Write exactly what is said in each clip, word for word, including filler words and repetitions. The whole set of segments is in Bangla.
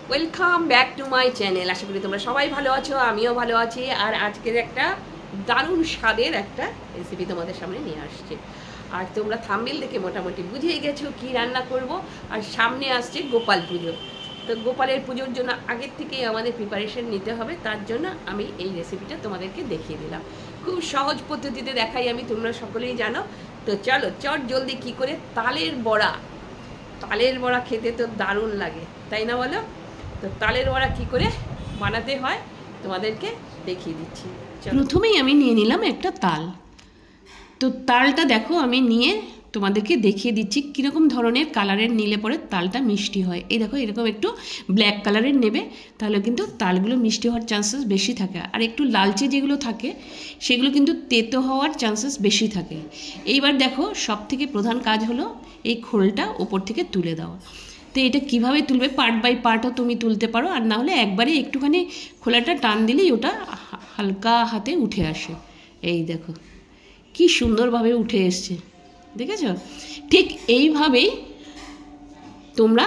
Welcome back to my channel. আশা করি তোমরা সবাই ভালো আছো, আমিও ভালো আছি। আর আজকের একটা দারুণ স্বাদের একটা রেসিপি তোমাদের সামনে নিয়ে আসছে। আর তোমরা থাম্বনেল দেখে মোটামুটি বুঝেই গেছো কি রান্না করব। আর সামনে আসছে গোপাল পুজো, তো গোপালের পুজোর জন্য আগের থেকেই আমাদের প্রিপারেশন নিতে হবে। তার জন্য আমি এই রেসিপিটা তোমাদেরকে দেখিয়ে দিলাম। খুব সহজ পদ্ধতিতে দেখাই আমি, তোমরা সকলেই জানো। তো চলো চট জলদি কি করে তালের বড়া। তালের বড়া খেতে তো দারুণ লাগে, তাই না বলো? তো তালের বড়া কী করে বানাতে হয় তোমাদেরকে দেখিয়ে দিচ্ছি। প্রথমেই আমি নিয়ে নিলাম একটা তাল। তো তালটা দেখো আমি নিয়ে তোমাদেরকে দেখিয়ে দিচ্ছি কীরকম ধরনের কালারের নিলে পরে তালটা মিষ্টি হয়। এই দেখো এরকম একটু ব্ল্যাক কালারের নেবে, তাহলে কিন্তু তালগুলো মিষ্টি হওয়ার চান্সেস বেশি থাকে। আর একটু লালচে যেগুলো থাকে সেগুলো কিন্তু তেতো হওয়ার চান্সেস বেশি থাকে। এইবার দেখো সব থেকে প্রধান কাজ হলো এই খোলটা ওপর থেকে তুলে দেওয়া। তো এটা কিভাবে তুলবে, পার্ট বাই পার্টও তুমি তুলতে পারো, আর না হলে একবারে একটুখানি খোলাটা টান দিলেই ওটা হালকা হাতে উঠে আসে। এই দেখো কি সুন্দরভাবে উঠে এসছে, দেখেছ? ঠিক এইভাবেই তোমরা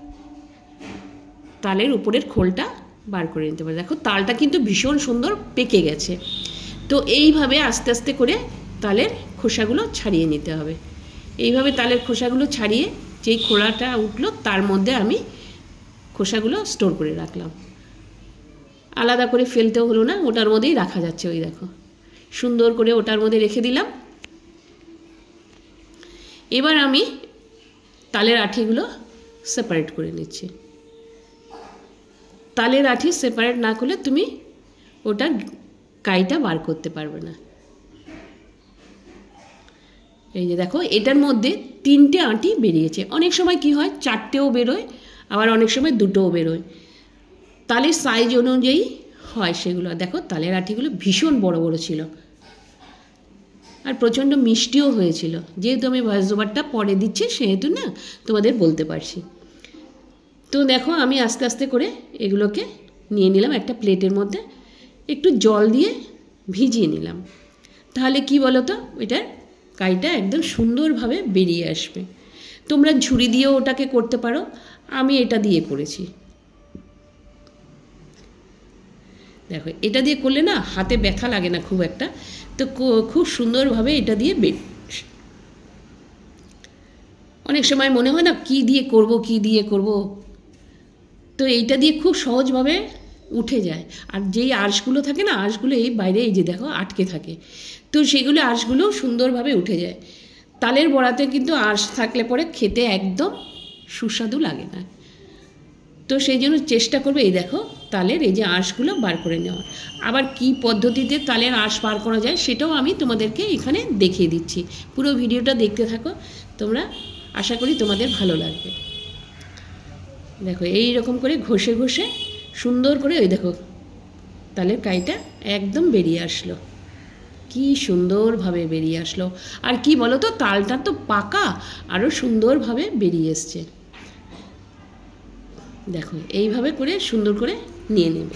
তালের উপরের খোলটা বার করে নিতে পারো। দেখো তালটা কিন্তু ভীষণ সুন্দর পেকে গেছে। তো এইভাবে আস্তে আস্তে করে তালের খোসাগুলো ছাড়িয়ে নিতে হবে। এইভাবে তালের খোসাগুলো ছাড়িয়ে যেই খোলাটা উঠলো তার মধ্যে আমি খোসাগুলো স্টোর করে রাখলাম। আলাদা করে ফেলতেও হলো না, ওটার মধ্যেই রাখা যাচ্ছে। ওই দেখো সুন্দর করে ওটার মধ্যে রেখে দিলাম। এবার আমি তালের আঠিগুলো সেপারেট করে নিচ্ছি। তালের আঠি সেপারেট না করলে তুমি ওটার কাইটা বার করতে পারবে না। এই যে দেখো এটার মধ্যে তিনটে আঁটি বেরিয়েছে। অনেক সময় কি হয় চারটেও বেরোয়, আবার অনেক সময় দুটোও বেরোয়, তালের সাইজ অনুযায়ী হয় সেগুলো। দেখো তালের আঁটিগুলো ভীষণ বড় বড় ছিল আর প্রচণ্ড মিষ্টিও হয়েছিল। যেহেতু আমি ভয়েস ওভারটা পরে দিচ্ছি সেহেতু না তোমাদের বলতে পারছি। তো দেখো আমি আস্তে আস্তে করে এগুলোকে নিয়ে নিলাম একটা প্লেটের মধ্যে, একটু জল দিয়ে ভিজিয়ে নিলাম। তাহলে কি বলো তো, এটার কাইটা একদম সুন্দরভাবে বেরিয়ে আসবে। তোমরা ঝুড়ি দিয়েও ওটাকে করতে পারো, আমি এটা দিয়ে করেছি। দেখো এটা দিয়ে করলে না হাতে ব্যথা লাগে না খুব একটা, তো খুব সুন্দরভাবে এটা দিয়ে বেরিয়ে। অনেক সময় মনে হয় না কি দিয়ে করব কি দিয়ে করব, তো এইটা দিয়ে খুব সহজভাবে উঠে যায়। আর যেই আঁশগুলো থাকে না, আঁশগুলো এই বাইরে এই যে দেখো আটকে থাকে, তো সেগুলো আঁশগুলো সুন্দরভাবে উঠে যায়। তালের বড়াতে কিন্তু আঁশ থাকলে পরে খেতে একদম সুস্বাদু লাগে না। তো সেই জন্য চেষ্টা করবে এই দেখো তালের এই যে আঁশগুলো বার করে নেওয়া। আবার কি পদ্ধতিতে তালের আঁশ বার করা যায় সেটাও আমি তোমাদেরকে এখানে দেখিয়ে দিচ্ছি। পুরো ভিডিওটা দেখতে থাকো তোমরা, আশা করি তোমাদের ভালো লাগবে। দেখো এই রকম করে ঘষে ঘষে সুন্দর করে ওই দেখো তালের কাইটা একদম বেরিয়ে আসলো, কি সুন্দরভাবে বেরিয়ে আসলো। আর কি বলো তো, তালটা তো পাকা, আরও সুন্দরভাবে বেরিয়ে এসছে। দেখো এইভাবে করে সুন্দর করে নিয়ে নেবে।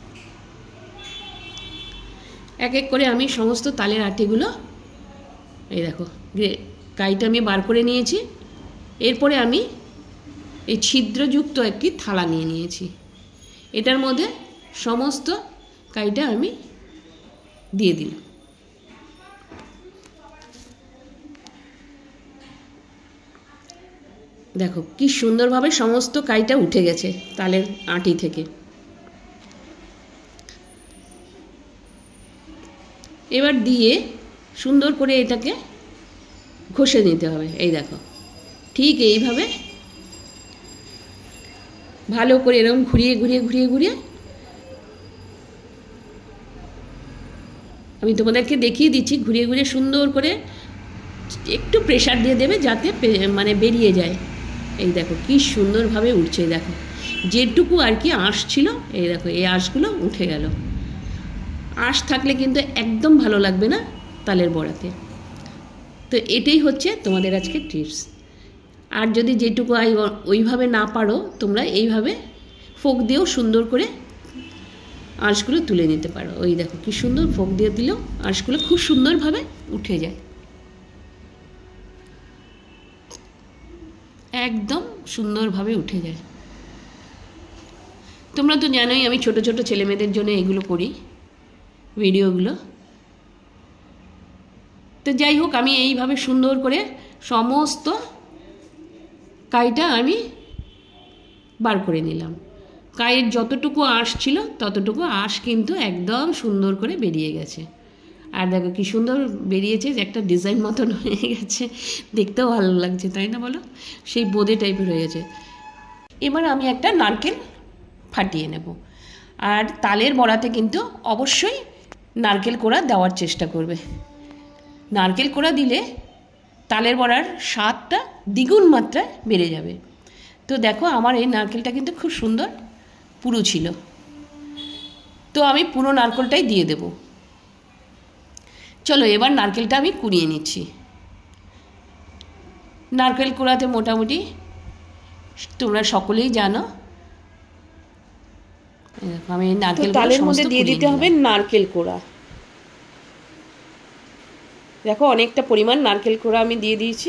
এক এক করে আমি সমস্ত তালের আটিগুলো এই দেখো কাইটা আমি বার করে নিয়েছি। এরপরে আমি এই ছিদ্রযুক্ত একটি থালা নিয়ে নিয়েছি, এটার মধ্যে সমস্ত কাইটা আমি দিয়ে দিলাম। দেখো কি সুন্দরভাবে সমস্ত কাইটা উঠে গেছে তালের আঁটি থেকে। এবার দিয়ে সুন্দর করে এটাকে ঘষে নিতে হবে। এই দেখো ঠিক এইভাবে ভালো করে এরকম ঘুরিয়ে ঘুরিয়ে ঘুরিয়ে ঘুরিয়ে আমি তোমাদেরকে দেখিয়ে দিচ্ছি। ঘুরিয়ে ঘুরিয়ে সুন্দর করে একটু প্রেশার দিয়ে দেবে যাতে মানে বেরিয়ে যায়। এই দেখো কি সুন্দরভাবে উঠছে। দেখো যেটুকু আর কি আঁশ ছিল, এই দেখো এই আঁশগুলো উঠে গেল। আঁশ থাকলে কিন্তু একদম ভালো লাগবে না তালের বড়াতে। তো এটাই হচ্ছে তোমাদের আজকে টিপস। আর যদি যেটুকু ওইভাবে না পারো তোমরা এইভাবে ফোক দিয়েও সুন্দর করে আঁশগুলো তুলে নিতে পারো। ওই দেখো কি সুন্দর ফোক দিয়ে দিলেও আঁশগুলো খুব সুন্দরভাবে উঠে যায়, একদম সুন্দরভাবে উঠে যায়। তোমরা তো জানোই আমি ছোট ছোট ছেলে মেয়েদের জন্য এগুলো করি, ভিডিওগুলো। তো যাই হোক, আমি এইভাবে সুন্দর করে সমস্ত কাইটা আমি বার করে নিলাম। কাইয়ের যতটুকু আঁশ ছিল ততটুকু আঁশ কিন্তু একদম সুন্দর করে বেরিয়ে গেছে। আর দেখো কি সুন্দর বেরিয়েছে, যে একটা ডিজাইন মতন হয়ে গেছে, দেখতেও ভালো লাগছে, তাই না বলো? সেই বোঁদে টাইপের হয়ে গেছে। এবার আমি একটা নারকেল ফাটিয়ে নেব। আর তালের বড়াতে কিন্তু অবশ্যই নারকেল কোড়া দেওয়ার চেষ্টা করবে। নারকেল কোড়া দিলে তালের বড়ার স্বাদটা দ্বিগুণ মাত্রায় বেড়ে যাবে। তো দেখো আমার এই নারকেলটা কিন্তু খুব সুন্দর পুরো ছিল, তো আমি পুরো নারকেলটাই দিয়ে দেব। চলো এবার নারকেলটা আমি কুড়িয়ে নিচ্ছি। নারকেল কোড়াতে মোটামুটি তোমরা সকলেই জানো, আমি নারকেল তালের মধ্যে দিয়ে দিতে হবে নারকেল কোড়া। দেখো অনেকটা পরিমাণ নারকেল কোড়া আমি দিয়ে দিয়েছি।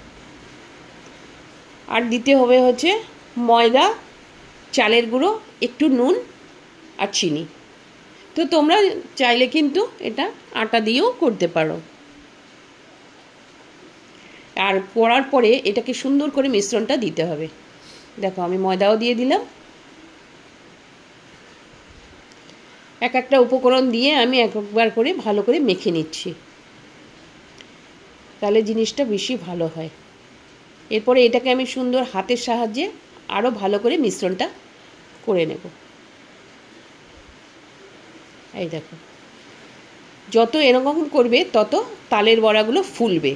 আর দিতে হবে হচ্ছে ময়দা, চালের গুঁড়ো, একটু নুন আর চিনি। তো তোমরা চাইলে কিন্তু এটা আটা দিয়েও করতে পারো। আর করার পরে এটাকে সুন্দর করে মিশ্রণটা দিতে হবে। দেখো আমি ময়দাও দিয়ে দিলাম। এক একটা উপকরণ দিয়ে আমি একবার করে ভালো করে মেখে নিচ্ছি, তাহলে জিনিসটা বেশি ভালো হয়। এরপরে এটাকে আমি সুন্দর হাতের সাহায্যে আরও ভালো করে মিশ্রণটা করে নেব। এই দেখো, যত এরকম করবে তত তালের বড়াগুলো ফুলবে,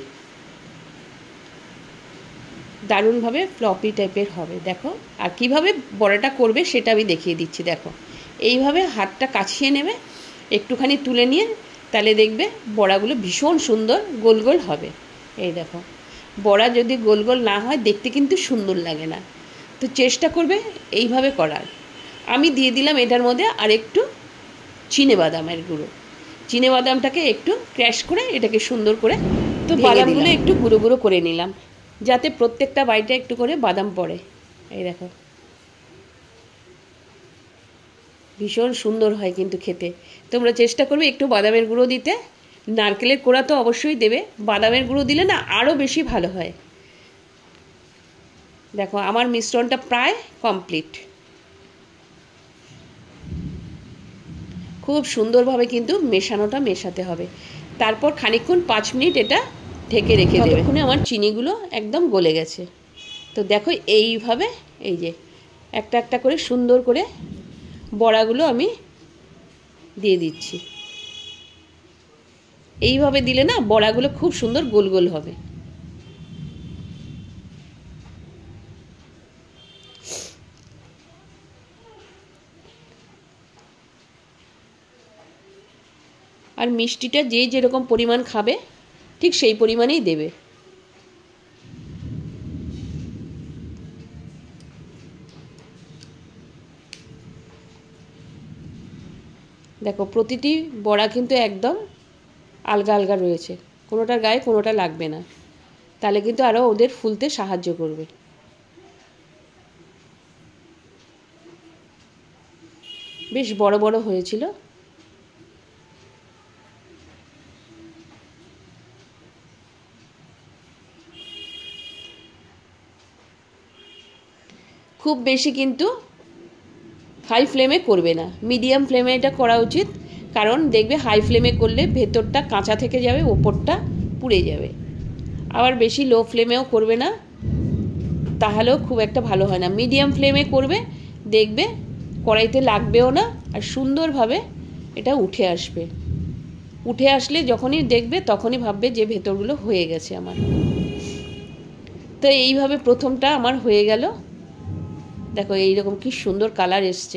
দারুণভাবে ফ্লপি টাইপের হবে। দেখো আর কিভাবে বড়াটা করবে সেটা আমি দেখিয়ে দিচ্ছি। দেখো এইভাবে হাতটা কাছিয়ে নেবে, একটুখানি তুলে নিয়ে, তাহলে দেখবে বড়াগুলো ভীষণ সুন্দর গোল গোল হবে। এই দেখো, বড়া যদি গোল গোল না হয় দেখতে কিন্তু সুন্দর লাগে না। তো চেষ্টা করবে এইভাবে করার। আমি দিয়ে দিলাম এটার মধ্যে আর একটু চিনে বাদামের গুঁড়ো। চিনে বাদামটাকে একটু ক্র্যাশ করে এটাকে সুন্দর করে, তো বাদামগুলো একটু গুঁড়ো গুঁড়ো করে নিলাম, যাতে প্রত্যেকটা বাইটে একটু করে বাদাম পড়ে। এই দেখো ভীষণ সুন্দর হয় কিন্তু খেতে। তোমরা চেষ্টা করবে একটু বাদামের গুঁড়ো দিতে। নারকেলের কোড়া তো অবশ্যই দেবে, বাদামের গুঁড়ো দিলে না আরও বেশি ভালো হয়। দেখো আমার মিশ্রণটা প্রায় কমপ্লিট। খুব সুন্দরভাবে কিন্তু মেশানোটা মেশাতে হবে। তারপর খানিকক্ষণ পাঁচ মিনিট এটা ঢেকে রেখে দেবে। ততক্ষণে আমার চিনিগুলো একদম গলে গেছে। তো দেখো এইভাবে এই যে একটা একটা করে সুন্দর করে বড়াগুলো আমি দিয়ে দিচ্ছি। এইভাবে দিলে না বড়াগুলো খুব সুন্দর গোল গোল হবে। আর মিষ্টিটা যে যেরকম পরিমাণ খাবে ঠিক সেই পরিমাণেই দেবে। দেখো প্রতিটি বড়া কিন্তু একদম আলগা আলগা রয়েছে, কোনোটার গায়ে কোনোটা লাগবে না, তাহলে কিন্তু আরও ওদের ফুলতে সাহায্য করবে। বেশ বড় বড় হয়েছিল। খুব বেশি কিন্তু হাই ফ্লেমে করবে না, মিডিয়াম ফ্লেমে এটা করা উচিত। কারণ দেখবে হাই ফ্লেমে করলে ভেতরটা কাঁচা থেকে যাবে, ওপরটা পুড়ে যাবে। আবার বেশি লো ফ্লেমেও করবে না, তাহলেও খুব একটা ভালো হয় না। মিডিয়াম ফ্লেমে করবে, দেখবে কড়াইতে লাগবেও না, আর সুন্দরভাবে এটা উঠে আসবে। উঠে আসলে যখনই দেখবে তখনই ভাববে যে ভেতরগুলো হয়ে গেছে আমার। তো এইভাবে প্রথমটা আমার হয়ে গেল। দেখো এইরকম কি সুন্দর কালার এসছে।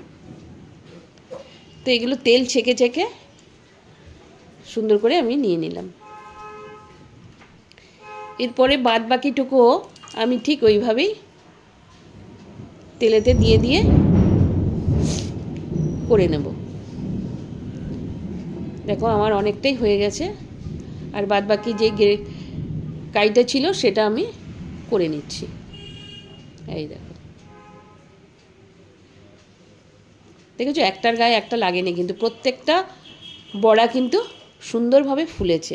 তো এগুলো তেল ছেঁকে ছেঁকে সুন্দর করে আমি নিয়ে নিলাম। এরপরে বাদ বাকিটুকুও আমি ঠিক ওইভাবেই তেলেতে দিয়ে দিয়ে করে নেব। দেখো আমার অনেকটাই হয়ে গেছে, আর বাদ বাকি যে কাইটা ছিল সেটা আমি করে নিচ্ছি। এই দেখো দেখেছো একটার গায়ে একটা লাগেনি, কিন্তু প্রত্যেকটা বড়া কিন্তু সুন্দরভাবে ফুলেছে।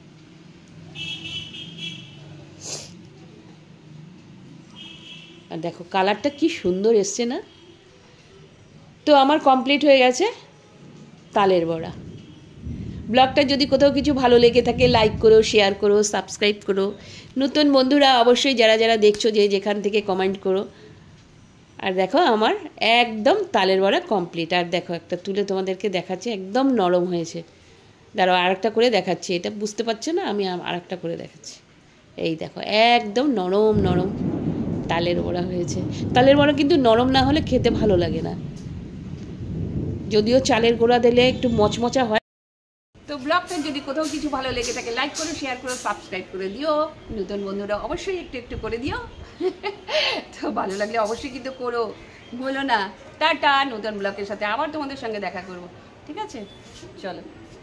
আর দেখো কালারটা কি সুন্দর এসছে না। তো আমার কমপ্লিট হয়ে গেছে তালের বড়া। ব্লগটা যদি কোথাও কিছু ভালো লেগে থাকে লাইক করো, শেয়ার করো, সাবস্ক্রাইব করো। নতুন বন্ধুরা অবশ্যই যারা যারা দেখছো যে যেখান থেকে কমেন্ট করো। আর দেখো আমার একদম তালের বড়া কমপ্লিট। আর দেখো একটা তুলে তোমাদেরকে দেখাচ্ছি, একদম নরম হয়েছে। দাঁড়াও আর একটা করে দেখাচ্ছি, এটা বুঝতে পারছো না, আমি আর একটা করে দেখাচ্ছি। এই দেখো একদম নরম নরম তালের বড়া হয়েছে। তালের বড়া কিন্তু নরম না হলে খেতে ভালো লাগে না, যদিও চালের গুঁড়া দিলে একটু মচমচা হয়। তো ব্লগটা যদি কোথাও কিছু ভালো লেগে থাকে লাইক করো, শেয়ার করো, সাবস্ক্রাইব করে দিও। নতুন বন্ধুরা অবশ্যই একটু একটু করে দিও। তো ভালো লাগলে অবশ্যই কিন্তু করো, বলো না। টাটা, নতুন ব্লগের সাথে আবার তোমাদের সঙ্গে দেখা করবো, ঠিক আছে? চলো।